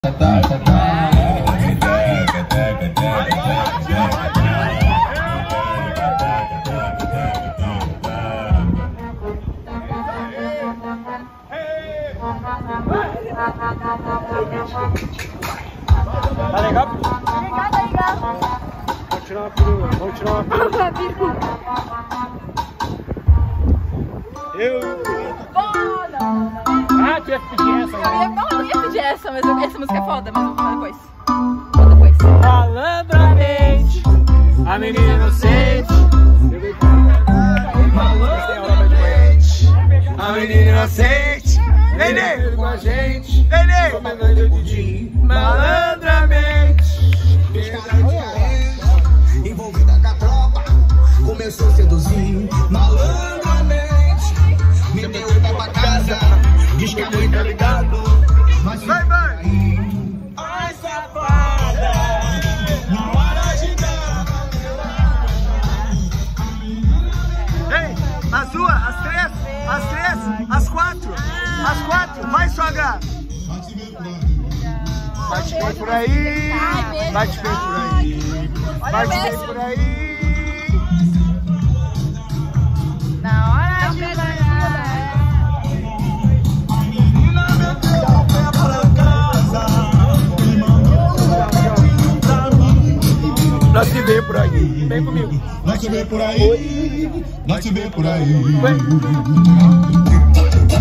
Tá legal? Tá legal. Vou tirar uma perua, vou tirar uma perua. Ah, tu ia pedir essa, né? Eu ia pedir essa, mas essa música é foda, mas eu vou falar depois. Vou depois. Malandramente, a menina inocente. Malandramente, a menina inocente. Nenê, com a gente. Nenê, malandramente. Envolvida com a tropa, começou a seduzir malandramente. Me deu o pé pra casa, diz que a mãe tá ligado. Mas vai, vai! Ai, safada! Na hora de dar. Ei, as duas, as três, as quatro, vai sogra! Bate bem por aí, bate bem por aí, bate bem por aí. Na hora de Nós te vê por aí, vem comigo. Nós te vê por aí, nós te vê por aí. Vem.